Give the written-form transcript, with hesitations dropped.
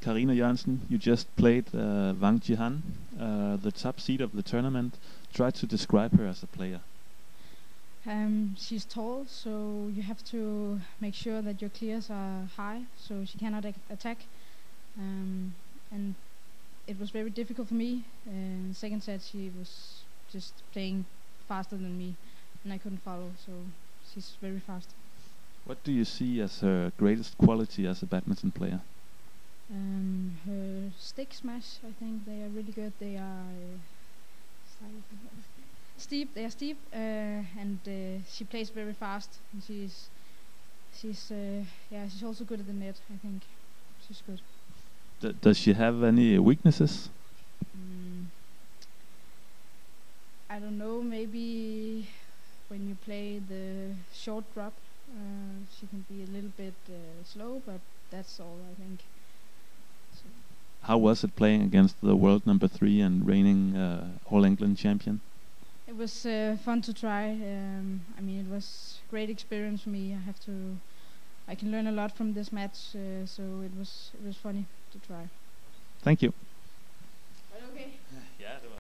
Karina Jørgensen, you just played Wang Jihan, the top seed of the tournament. Try to describe her as a player. She's tall, so you have to make sure that your clears are high, so she cannot attack. And it was very difficult for me. In the second set, she was just playing faster than me, and I couldn't follow, so she's very fast. What do you see as her greatest quality as a badminton player? Her stick smash, I think they are really good. They are steep. They are steep, and she plays very fast. And she's also good at the net. I think she's good. Does she have any weaknesses? I don't know. Maybe when you play the short drop, she can be a little bit slow, but that's all I think. So How was it playing against the world number 3 and reigning All England champion? it was fun to try. I mean, it was great experience for me. I can learn a lot from this match, so it was funny to try. Thank you. Okay. Ja, det var